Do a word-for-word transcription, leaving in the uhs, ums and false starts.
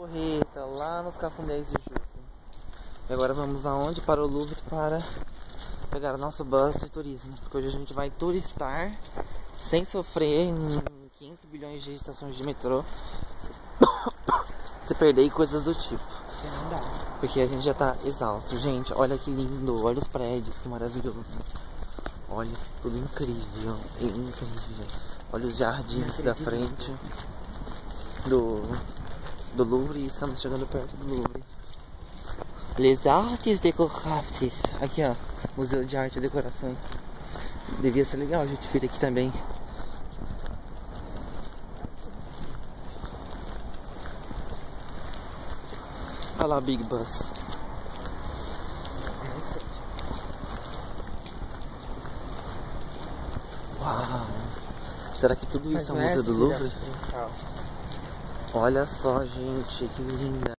Torreta, lá nos Cafundés de Juca. E agora vamos aonde? Para o Louvre para pegar o nosso bus de turismo. Porque hoje a gente vai turistar sem sofrer em quinhentos bilhões de estações de metrô. Se perder e coisas do tipo. Porque a gente já tá exausto. Gente, olha que lindo. Olha os prédios, que maravilhoso. Olha, tudo incrível. Incrível. Olha os jardins da frente do, do Louvre. E estamos chegando perto do Louvre. Les Arts Décoratifs. Aqui, ó. Museu de Arte e Decoração. Devia ser legal a gente vir aqui também. Olha lá, Big Bus. Uau! Será que tudo isso é o Museu do Louvre? Olha só, gente, que linda.